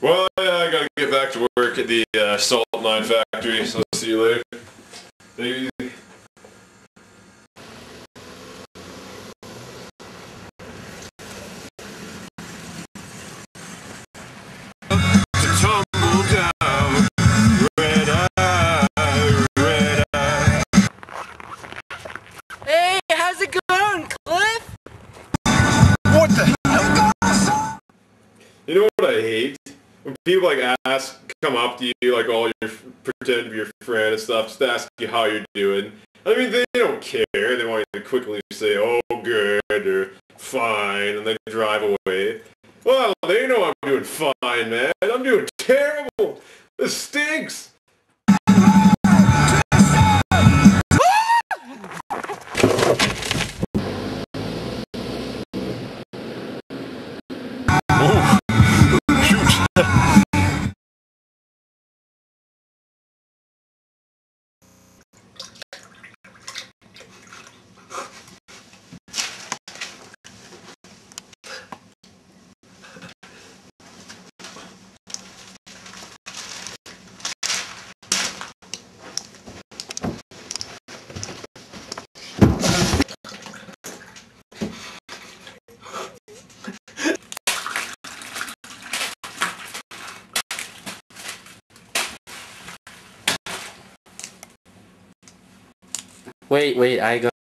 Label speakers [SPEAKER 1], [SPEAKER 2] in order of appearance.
[SPEAKER 1] Well, yeah, I gotta get back to work at the Salt Mine factory, so I'll see you later. Take it easy.
[SPEAKER 2] Hey, how's it going, Cliff?
[SPEAKER 3] What the hell?
[SPEAKER 1] You know what I hate? When people come up to you, like all your pretend to be your friend and stuff, just ask you how you're doing. I mean, they don't care. They want you to quickly say, "Oh, good," or "Fine," and then drive away. Well, they know I'm doing fine, man. I'm doing terrible. This stinks.
[SPEAKER 2] Wait, I got